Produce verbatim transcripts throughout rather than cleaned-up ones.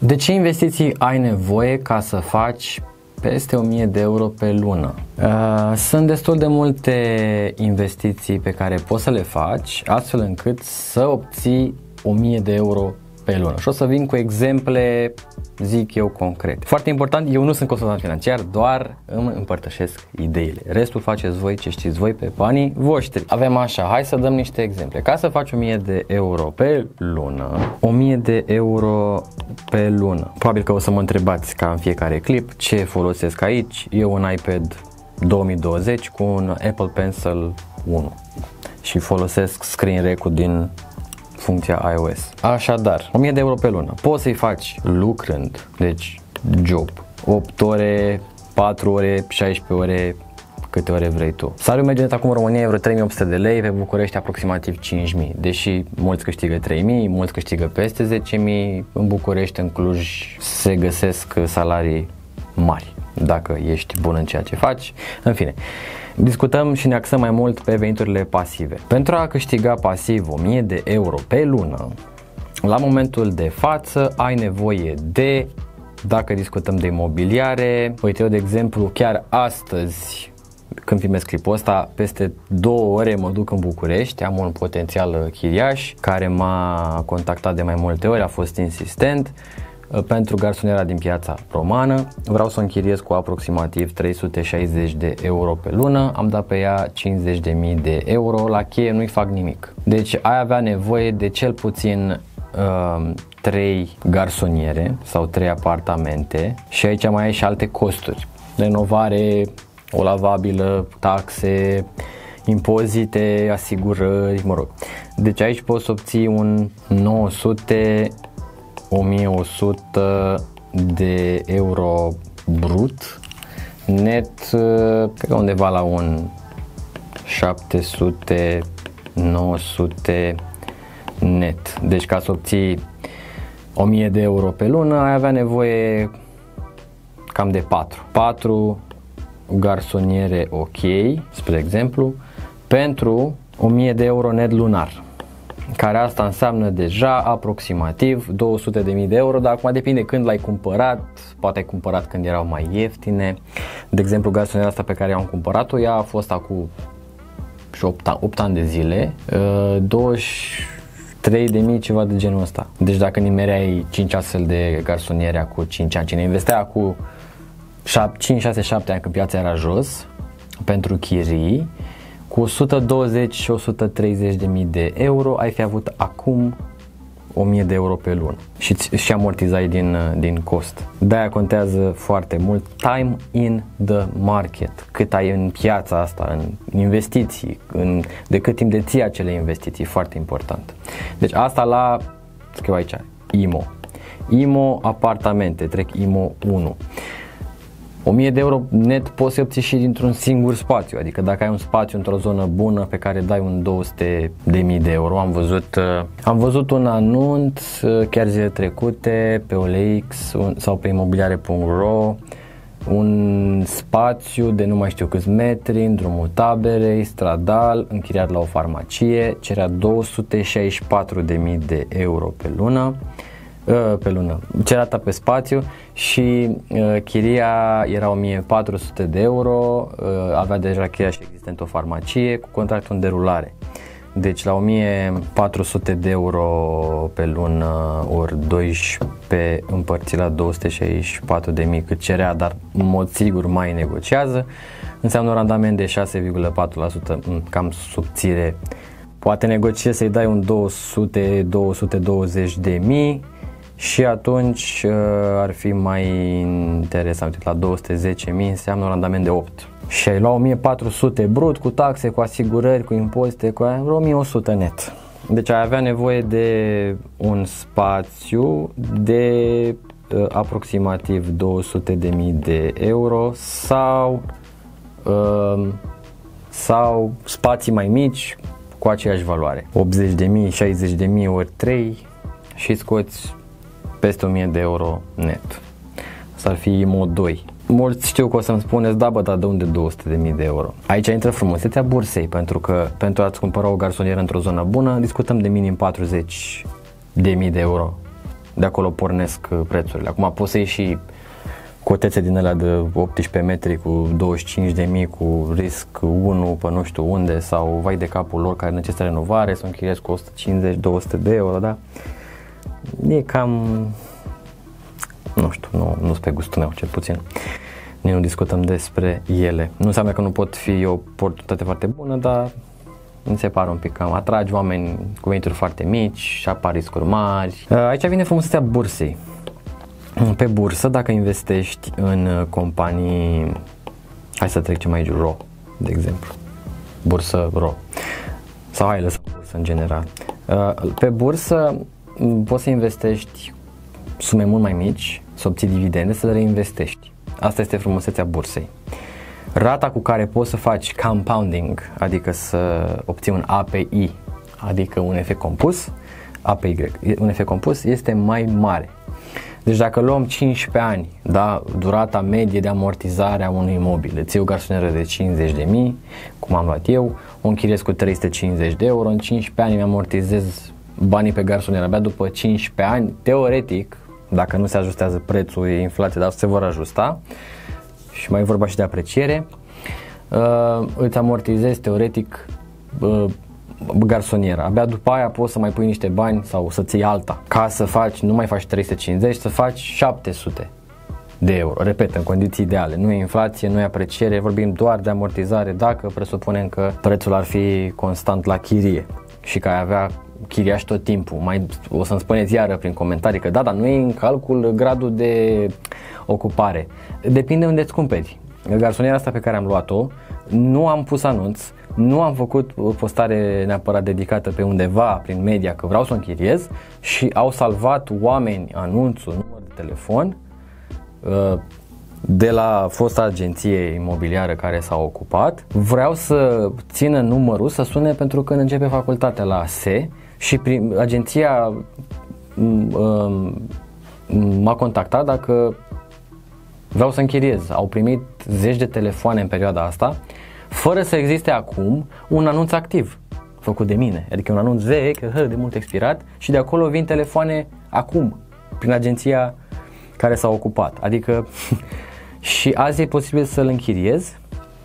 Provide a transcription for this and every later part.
De ce investiții ai nevoie ca să faci peste o mie de euro pe lună? Uh, sunt destul de multe investiții pe care poți să le faci astfel încât să obții o mie de euro pe lună. Și o să vin cu exemple, zic eu, concret. Foarte important, eu nu sunt consultant financiar, doar îmi împărtășesc ideile. Restul faceți voi ce știți voi pe banii voștri. Avem așa, hai să dăm niște exemple. Ca să faci o mie de euro pe lună, o mie de euro pe lună. Probabil că o să mă întrebați ca în fiecare clip ce folosesc aici. Eu un iPad două mii douăzeci cu un Apple Pencil unu și folosesc Screen Record din funcția iOS. Așadar, o mie de euro pe lună. Poți să-i faci lucrând, deci job, opt ore, patru ore, șaisprezece ore, câte ore vrei tu. Salariul mediu net acum în România e vreo trei mii opt sute de lei, pe București aproximativ cinci mii. Deși mulți câștigă trei mii, mulți câștigă peste zece mii, în București, în Cluj se găsesc salarii mari dacă ești bun în ceea ce faci. În fine, discutăm și ne axăm mai mult pe veniturile pasive. Pentru a câștiga pasiv o mie de euro pe lună, la momentul de față ai nevoie de, dacă discutăm de imobiliare, uite eu de exemplu chiar astăzi când filmez clipul ăsta, peste două ore mă duc în București, am un potențial chiriaș care m-a contactat de mai multe ori, a fost insistent pentru garsoniera din Piața Romană. Vreau să o închiriez cu aproximativ trei sute șaizeci de euro pe lună, am dat pe ea cincizeci de mii de euro, la cheie nu-i fac nimic. Deci ai avea nevoie de cel puțin uh, trei garsoniere sau trei apartamente și aici mai ai și alte costuri. Renovare, o lavabilă, taxe, impozite, asigurări, mă rog. Deci aici poți obții un nouă sute o mie o sută de euro brut, net cred că undeva la un șapte sute nouă sute net. Deci ca să obții o mie de euro pe lună ai avea nevoie cam de patru. patru garsoniere ok, spre exemplu, pentru o mie de euro net lunar, care asta înseamnă deja aproximativ două sute de mii de euro, dar acum depinde când l-ai cumpărat, poate ai cumpărat când erau mai ieftine. De exemplu, garsoniera asta pe care am cumpărat-o, ea a fost acum opt ani de zile, douăzeci și trei de mii, ceva de genul ăsta. Deci dacă nimereai cinci astfel de garsoniere cu cinci ani, cine investea cu cinci, șase, șapte ani când piața era jos, pentru chirii, cu o sută douăzeci și o sută treizeci de mii de euro ai fi avut acum o mie de euro pe lună și, și amortizai din, din cost. De-aia contează foarte mult time in the market, cât ai în piața asta, în investiții, în, de cât timp deții acele investiții, foarte important. Deci asta la, scriu aici, I M O. I M O apartamente, trec I M O unu. o mie de euro net poți să obții și dintr-un singur spațiu, adică dacă ai un spațiu într-o zonă bună pe care dai un două sute de mii de euro. Am văzut, am văzut un anunț chiar zile trecute pe O L X sau pe imobiliare punct ro, un spațiu de nu mai știu câți metri în drumul Taberei, stradal, închiriat la o farmacie, cerea două sute șaizeci și patru de mii de euro pe lună. pe lună, cerata pe spațiu și uh, chiria era o mie patru sute de euro, uh, avea deja chiria și existent o farmacie cu contractul în derulare. Deci la o mie patru sute de euro pe lună ori doisprezece împărțit la două sute șaizeci și patru de mii cât cerea, dar în mod sigur mai negociază, înseamnă un randament de șase virgulă patru la sută, cam subțire. Poate negociezi să-i dai un două sute - două sute douăzeci de mii și atunci uh, ar fi mai interesant. La două sute zece mii înseamnă un randament de opt. Și ai lua o mie patru sute brut cu taxe, cu asigurări, cu impozite, cu o mie o sută net. Deci ai avea nevoie de un spațiu de uh, aproximativ două sute de mii de euro sau uh, sau spații mai mici cu aceeași valoare. optzeci de mii, șaizeci de mii ori trei și scoți peste o mie de euro net. Asta ar fi I M O doi. Mulți știu că o să-mi spuneți, da bă, dar de unde două sute de mii de euro? Aici intră frumusețea bursei, pentru că pentru a-ți cumpăra o garsonieră într-o zonă bună, discutăm de minim patruzeci de mii de euro de acolo pornesc prețurile. Acum poți să iei și cotețe din alea de optsprezece metri cu douăzeci și cinci de mii cu risc unu pe nu știu unde sau vai de capul lor care necesită renovare, să închiriezi cu o sută cincizeci două sute de euro, da? E cam, nu știu, nu nu pe gustul meu cel puțin. Noi nu discutăm despre ele. Nu înseamnă că nu pot fi o oportunitate foarte bună, dar mi se pare un pic cam atragi oameni cu venituri foarte mici și apar riscuri mari. Aici vine frumusețea bursei. Pe bursă, dacă investești în companii, hai să trecem aici ro, de exemplu, bursă ro, sau hai lăsăm bursă în general. Pe bursă poți să investești sume mult mai mici, să obții dividende, să le reinvestești. Asta este frumusețea bursei. Rata cu care poți să faci compounding, adică să obții un A P I, adică un efect compus, A P Y, un efect compus, este mai mare. Deci dacă luăm cincisprezece ani, da, durata medie de amortizare a unui imobil, îți iei o garsonieră de cincizeci de mii, cum am luat eu, o închiriez cu trei sute cincizeci de euro, în cincisprezece ani îmi amortizez banii pe garsonieră, abia după cincisprezece ani, teoretic, dacă nu se ajustează prețul, e inflație, dar se vor ajusta, și mai e vorba și de apreciere, uh, îți amortizezi teoretic uh, garsoniera. Abia după aia poți să mai pui niște bani sau să-ți iei alta. Ca să faci, nu mai faci trei sute cincizeci, să faci șapte sute de euro. Repet, în condiții ideale. Nu e inflație, nu e apreciere, vorbim doar de amortizare dacă presupunem că prețul ar fi constant la chirie și că ai avea chiriași tot timpul. Mai o să-mi spuneți iară prin comentarii că da, dar nu e în calcul gradul de ocupare. Depinde unde îți cumperi. Garsoniera asta pe care am luat-o, nu am pus anunț, nu am făcut o postare neapărat dedicată pe undeva prin media că vreau să o închiriez și au salvat oameni anunțul, număr de telefon de la fosta agenție imobiliară care s-a ocupat. Vreau să țină numărul, să sune pentru când începe facultatea la A S E și prin, agenția m-a contactat dacă vreau să închiriez. Au primit zeci de telefoane în perioada asta, fără să existe acum un anunț activ făcut de mine, adică un anunț vechi, de mult expirat, și de acolo vin telefoane acum, prin agenția care s-a ocupat. Adică și azi e posibil să-l închiriez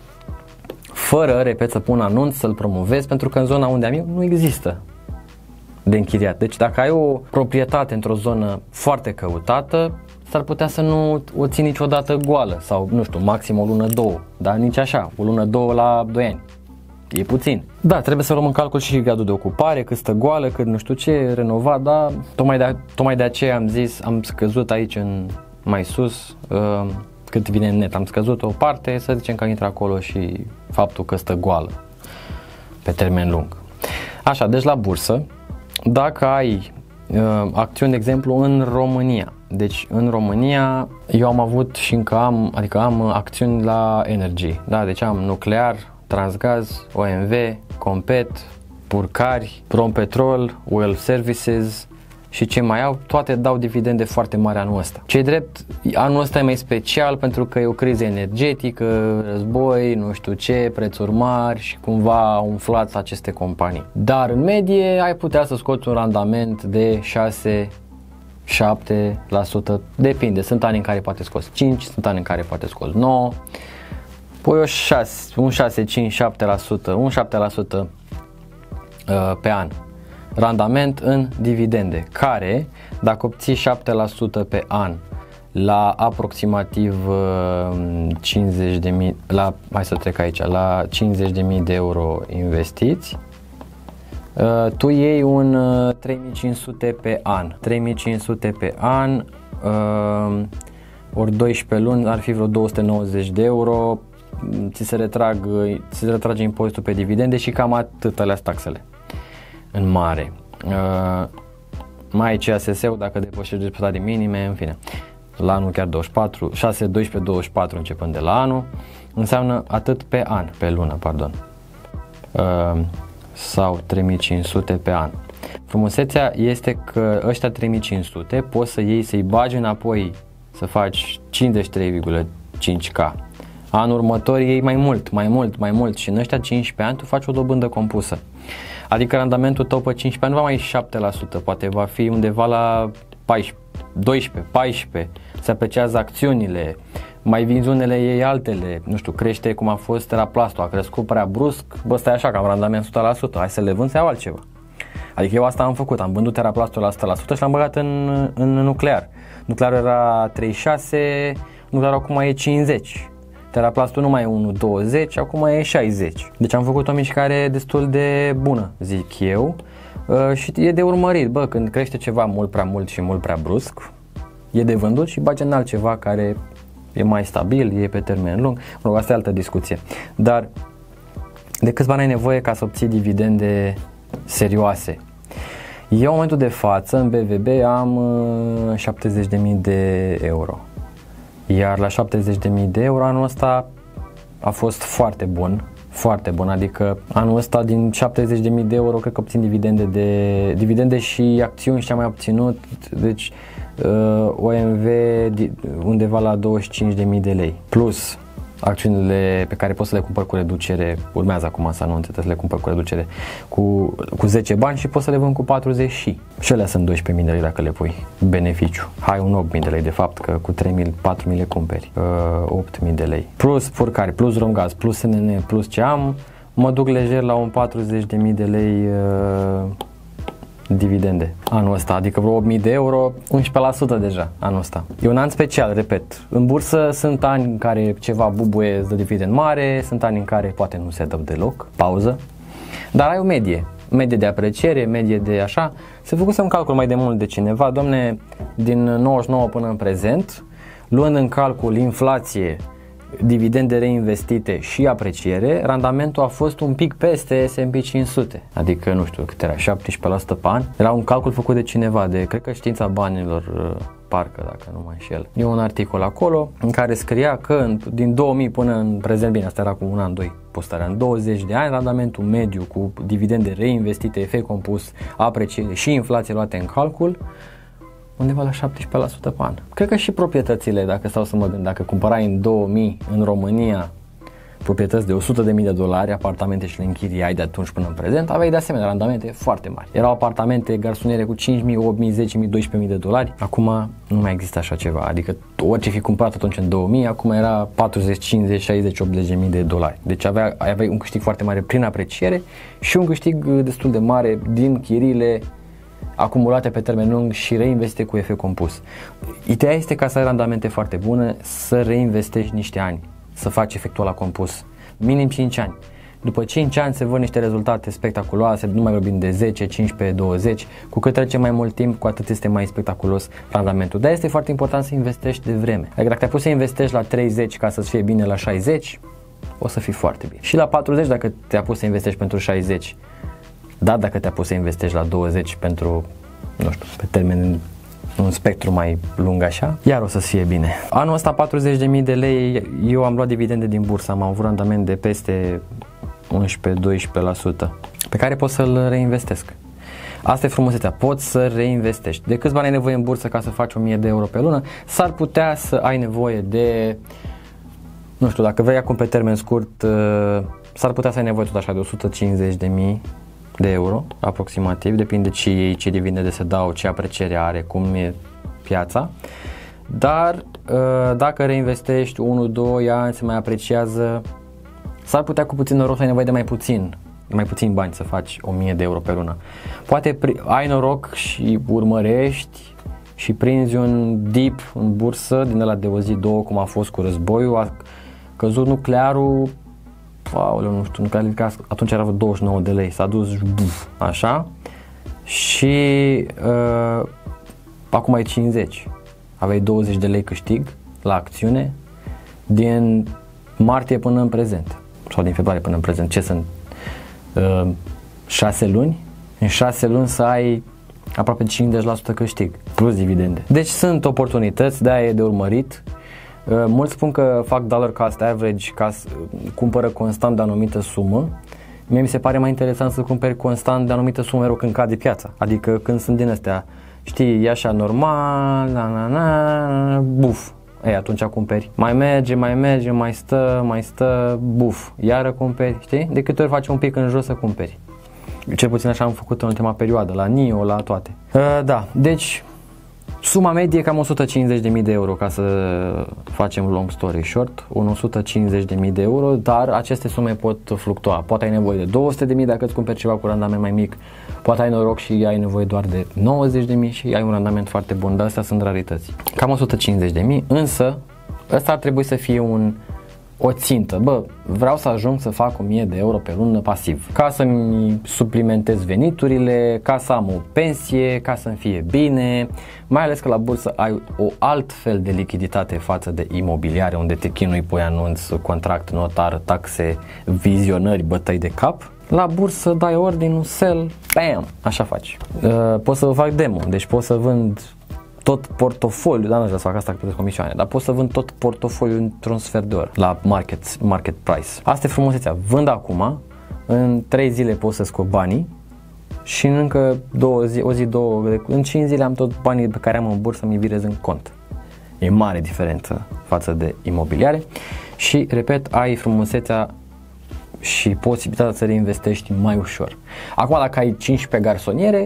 fără, repet, să pun anunț, să-l promovez, pentru că în zona unde am eu nu există de închiriat. Deci dacă ai o proprietate într-o zonă foarte căutată, s-ar putea să nu o ții niciodată goală sau, nu știu, maxim o lună, două, dar nici așa, o lună, două la doi ani. E puțin. Da, trebuie să luăm în calcul și gradul de ocupare, cât stă goală, cât nu știu ce, renovat, dar tocmai de, tocmai de aceea am zis, am scăzut aici în mai sus, uh, cât vine în net, am scăzut o parte, să zicem că intră acolo și faptul că stă goală pe termen lung. Așa, deci la bursă, dacă ai uh, acțiuni, de exemplu, în România, deci în România eu am avut și încă am, adică am acțiuni la Energy, da, deci am Nuclear, Transgaz, O M V, Compet, Purcari, Rompetrol, Well Services și ce mai au, toate dau dividende foarte mari anul ăsta. Ce-i drept, anul ăsta e mai special pentru că e o criză energetică, război, nu știu ce, prețuri mari și cumva au umflat aceste companii. Dar în medie ai putea să scoți un randament de șase șapte la sută, depinde, sunt ani în care poate scoți cinci, sunt ani în care poate scoți nouă, pui o șase, un șase, cinci, șapte la sută, un șapte la sută pe an randament în dividende, care dacă obții șapte la sută pe an la aproximativ cincizeci de mii, la, hai să trec aici, la cincizeci de mii de euro investiți, tu iei un trei mii cinci sute pe an, trei mii cinci sute pe an, ori doisprezece luni ar fi vreo două sute nouăzeci de euro, ți se, retrag, ți se retrage impozitul pe dividende și cam atât alea taxele în mare. Uh, mai ai C A S S-ul dacă depășești rezultate minime, în fine, la anul chiar douăzeci și patru, șase, doisprezece, douăzeci și patru începând de la anul, înseamnă atât pe an, pe lună, pardon, uh, sau trei mii cinci sute pe an. Frumusețea este că ăștia trei mii cinci sute poți să iei, să-i bagi înapoi, să faci cincizeci și trei virgulă cinci K. Anul următor iei mai mult, mai mult, mai mult și în ăștia cincisprezece ani tu faci o dobândă compusă. Adică randamentul tău pe cincisprezece ani nu va mai fi șapte la sută, poate va fi undeva la paisprezece, doisprezece, paisprezece, se apreciază acțiunile, mai vinzi unele ei altele, nu știu, crește cum a fost Teraplastul, a crescut prea brusc, bă, stai așa, că am randament o sută la sută, hai să le vând, să iau altceva. Adică eu asta am făcut, am vândut Teraplastul la o sută la sută și l-am băgat în, în nuclear. Nuclearul era treizeci și șase, nuclearul acum e cincizeci. Teraplastul nu mai e unu virgulă douăzeci, acum e șaizeci. Deci am făcut o mișcare destul de bună, zic eu. Uh, și e de urmărit, bă, când crește ceva mult prea mult și mult prea brusc, e de vândut și bagi în altceva care e mai stabil, e pe termen lung. Mă rog, asta e altă discuție. Dar de câți bani ai nevoie ca să obții dividende serioase? Eu în momentul de față în B V B am uh, șaptezeci de mii de euro. Iar la șaptezeci de mii de euro anul ăsta a fost foarte bun, foarte bun, adică anul ăsta din șaptezeci de mii de euro cred că obțin dividende, de, dividende și acțiuni și ce am mai obținut, deci uh, O M V undeva la douăzeci și cinci de mii de lei, plus acțiunile pe care poți să le cumpăr cu reducere, urmează acum să anunțe, trebuie să le cumpăr cu reducere cu, cu zece bani și poți să le vând cu patruzeci și și alea sunt doisprezece mii de lei dacă le pui beneficiu. Hai un opt mii de lei de fapt, că cu trei mii, patru mii le cumperi, uh, opt mii de lei. Plus furcari, plus Romgaz, plus S N N, plus ce am, mă duc lejer la un patruzeci de mii de lei uh, dividende anul ăsta, adică vreo opt mii de euro, unsprezece la sută deja anul ăsta. E un an special, repet. În bursă sunt ani în care ceva bubuie îți dă dividend mare, sunt ani în care poate nu se dă deloc, pauză, dar ai o medie, medie de apreciere, medie de așa. Se făcuse un calcul mai de mult de cineva, domne, din nouăzeci și nouă până în prezent, luând în calcul inflație, dividende reinvestite și apreciere, randamentul a fost un pic peste S and P cinci sute, adică nu știu cât era, șaptesprezece la sută pe an. Era un calcul făcut de cineva, de cred că Știința Banilor, parcă, dacă nu mă înșel. E un articol acolo în care scria că din două mii până în prezent, bine, asta era cu un an, doi postarea, în douăzeci de ani, randamentul mediu cu dividende reinvestite, efect compus, apreciere și inflație luate în calcul, undeva la șaptesprezece la sută pe an. Cred că și proprietățile, dacă stau să mă gândesc, dacă cumpărai în două mii în România proprietăți de o sută de mii de dolari, apartamente și le închiriai de atunci până în prezent, aveai de asemenea randamente foarte mari. Erau apartamente garsoniere cu cinci mii, opt mii, zece mii, doisprezece mii de dolari. Acum nu mai există așa ceva, adică orice fi cumpărat atunci în două mii, acum era patruzeci, cincizeci, șaizeci, optzeci de mii de dolari. Deci avea, aveai un câștig foarte mare prin apreciere și un câștig destul de mare din chiriile acumulate pe termen lung și reinvestite cu efect compus. Ideea este ca să ai randamente foarte bune, să reinvestești niște ani, să faci efectul ăla compus, minim cinci ani. După cinci ani se văd niște rezultate spectaculoase, nu mai vorbim de zece, cincisprezece, douăzeci, cu cât trece mai mult timp, cu atât este mai spectaculos randamentul. Dar este foarte important să investești de vreme. Adică dacă te-ai pus să investești la treizeci ca să-ți fie bine la șaizeci, o să fii foarte bine. Și la patruzeci dacă te-ai pus să investești pentru șaizeci, dar dacă te-ai pus să investești la douăzeci pentru, nu știu, pe termen, un spectru mai lung așa, iar o să fie bine. Anul ăsta patruzeci de mii de lei, eu am luat dividende din bursă, am avut randament de peste unsprezece doisprezece la sută, pe care pot să-l reinvestesc. Asta e frumusețea, poți să reinvestești. De câți bani ai nevoie în bursă ca să faci o mie de euro pe lună? S-ar putea să ai nevoie de, nu știu, dacă vrei acum pe termen scurt, s-ar putea să ai nevoie tot așa de o sută cincizeci de mii de euro, aproximativ, depinde ce iei, ce dividende se dau, ce apreciere are, cum e piața, dar dacă reinvestești unu doi ani, se mai apreciază, s-ar putea cu puțin noroc să ai nevoie de mai puțin, mai puțin bani să faci o mie de euro pe lună. Poate ai noroc și urmărești și prinzi un dip în bursă din ăla de o zi, două, cum a fost cu războiul, a căzut nuclearul, aoleu, nu știu, nuclearul atunci era douăzeci și nouă de lei, s-a dus buf, așa și uh, acum e cincizeci, aveai douăzeci de lei câștig la acțiune din martie până în prezent sau din februarie până în prezent, ce sunt uh, șase luni, în șase luni să ai aproape cincizeci la sută câștig plus dividende, deci sunt oportunități, de-aia e de urmărit. Uh, mulți spun că fac dollar cost average, ca să cumpără constant de anumită sumă. Mie mi se pare mai interesant să cumperi constant de anumită sumă mereu când cade piața, adică când sunt din astea, știi, e așa normal, na, na, na, buf, ei, atunci cumperi, mai merge, mai merge, mai stă, mai stă, buf, iară cumperi, știi, de câte ori faci un pic în jos să cumperi. Cel puțin așa am făcut în ultima perioadă, la N I O, la toate. Uh, da, deci Suma medie cam o sută cincizeci de mii de euro, ca să facem long story short, o sută cincizeci de mii de euro, dar aceste sume pot fluctua. Poate ai nevoie de două sute de mii dacă îți cumperi ceva cu randament mai mic, poate ai noroc și ai nevoie doar de nouăzeci de mii și ai un randament foarte bun, dar astea sunt rarități. Cam o sută cincizeci de mii, însă ăsta ar trebui să fie un o țintă, bă, vreau să ajung să fac o mie de euro pe lună pasiv, ca să-mi suplimentez veniturile, ca să am o pensie, ca să-mi fie bine, mai ales că la bursă ai o alt fel de lichiditate față de imobiliare, unde te chinui, pui anunț, contract, notar, taxe, vizionări, bătăi de cap. La bursă dai ordinul, sell, bam, așa faci. Uh, pot să fac demo, deci pot să vând tot portofoliul, dar nu vreau să fac asta că plătesc comisioane, dar pot să vând tot portofoliul într-un sfert de oră la market, market price. Asta e frumusețea. Vând acum, în trei zile pot să scot banii și în încă două zi, o zi, două, în cinci zile am tot banii pe care am în bursă mi virez în cont. E mare diferență față de imobiliare și, repet, ai frumusețea și posibilitatea să reinvestești mai ușor. Acum, dacă ai cincisprezece garsoniere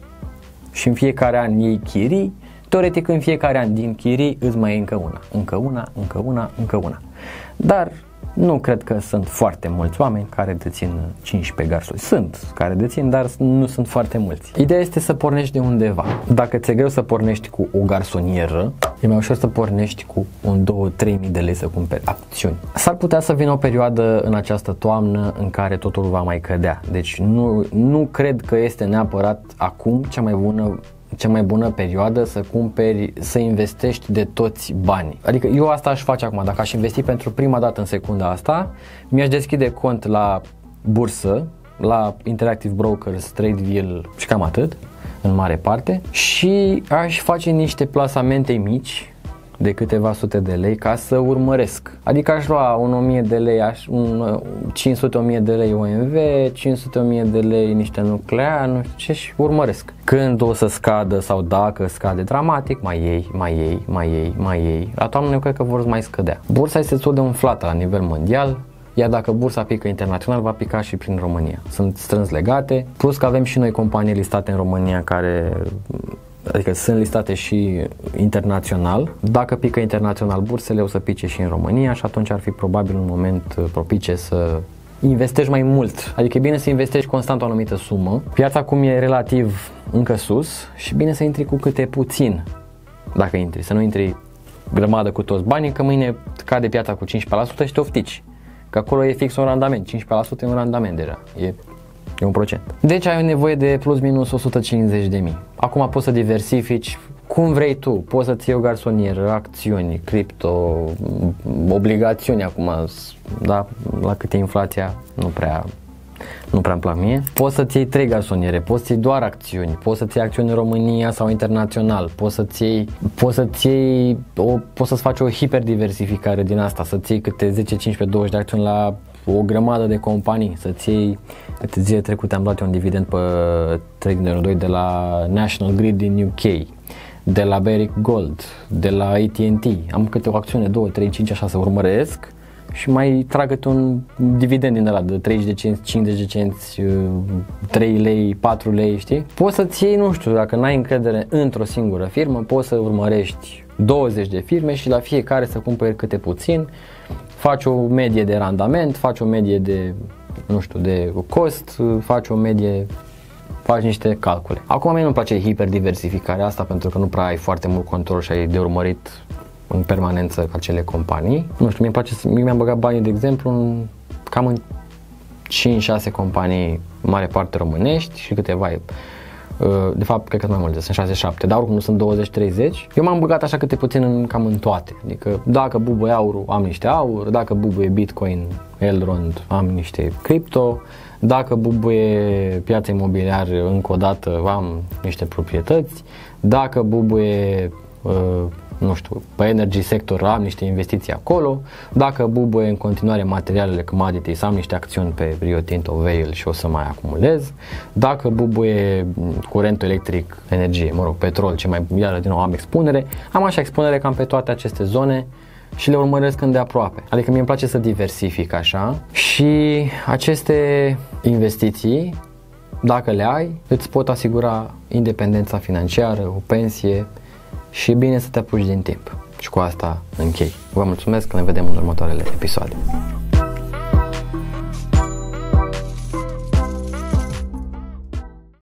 și în fiecare an iei chirii, teoretic în fiecare an din chirii îți mai e încă una, încă una, încă una, încă una. Dar nu cred că sunt foarte mulți oameni care dețin cincisprezece garsoni. Sunt care dețin, dar nu sunt foarte mulți. Ideea este să pornești de undeva. Dacă ți-e greu să pornești cu o garsonieră, e mai ușor să pornești cu un două trei mii de lei să cumperi acțiuni. S-ar putea să vină o perioadă în această toamnă în care totul va mai cădea. Deci nu, nu cred că este neapărat acum cea mai bună cea mai bună perioadă să cumperi, să investești de toți banii. Adică eu asta aș face acum, dacă aș investi pentru prima dată în secunda asta, mi-aș deschide cont la bursă, la Interactive Brokers, TradeView și cam atât, în mare parte, și aș face niște plasamente mici de câteva sute de lei ca să urmăresc. Adică aș lua un o mie de lei, aș, un cinci sute o mie de lei O M V, cinci sute o mie de lei niște nuclear, nu știu ce, și urmăresc. Când o să scadă sau dacă scade dramatic, mai iei, mai iei, mai iei, mai iei. La toamnă eu cred că vor mai scădea. Bursa este destul de umflată la nivel mondial, iar dacă bursa pică internațional, va pica și prin România. Sunt strâns legate, plus că avem și noi companii listate în România care... adică sunt listate și internațional. Dacă pică internațional bursele, o să pice și în România și atunci ar fi probabil un moment propice să investești mai mult. Adică e bine să investești constant o anumită sumă. Piața acum e relativ încă sus și bine să intri cu câte puțin dacă intri. Să nu intri grămadă cu toți banii, că mâine cade piața cu cincisprezece la sută și te oftici. Că acolo e fix un randament. cincisprezece la sută e un randament deja. E E un procent. Deci ai nevoie de plus minus o sută cincizeci de mii. Acum poți să diversifici cum vrei tu. Poți să-ți iei o garsonieră, acțiuni, cripto, obligațiuni acum, da? La cât e inflația, nu prea, nu prea îmi plac mie. Poți să-ți iei trei garsoniere, poți să-ți iei doar acțiuni, poți să-ți iei acțiuni în România sau internațional, poți să-ți iei, poți să-ți iei, o, poți să-ți faci o hiperdiversificare din asta, să-ți iei câte zece, cincisprezece, douăzeci de acțiuni la o grămadă de companii, să-ți iei. Câte zile trecute am luat un dividend pe Trading doi de la National Grid din U K, de la Barrick Gold, de la A T and T. Am câte o acțiune, două, trei, cinci, așa să urmăresc și mai tragă-te un dividend din ăla de treizeci de cenți, cincizeci de cenți, trei lei, patru lei, știi? Poți să-ți iei, nu știu, dacă n-ai încredere într-o singură firmă, poți să urmărești douăzeci de firme și la fiecare să cumperi câte puțin, faci o medie de randament, faci o medie de, nu știu, de cost, faci o medie, faci niște calcule. Acum mie nu-mi place hiperdiversificarea asta pentru că nu prea ai foarte mult control și ai de urmărit în permanență acele companii. Nu știu, mi-e place să, mi-am băgat banii, de exemplu, în, cam în cinci șase companii, mare parte românești și câteva, de fapt, cred că sunt mai multe, sunt șase șapte, dar oricum nu sunt douăzeci treizeci. Eu m-am băgat așa câte puțin în, cam în toate. Adică dacă bubuie aurul, am niște aur, dacă bubuie Bitcoin, Elrond, am niște cripto, dacă bubuie piața imobiliară, încă o dată am niște proprietăți, dacă bubuie uh, nu știu, pe energy sector am niște investiții acolo, dacă bubuie în continuare materialele commodities, am niște acțiuni pe Rio Tinto, Vale și o să mai acumulez, dacă bubuie curentul electric, energie, mă rog, petrol, ce mai iară din nou am expunere, am așa expunere cam pe toate aceste zone și le urmăresc îndeaproape. Adică mie îmi place să diversific așa și aceste investiții, dacă le ai, îți pot asigura independența financiară, o pensie și bine să te apuci din timp. Și cu asta închei. Vă mulțumesc, ne vedem în următoarele episoade.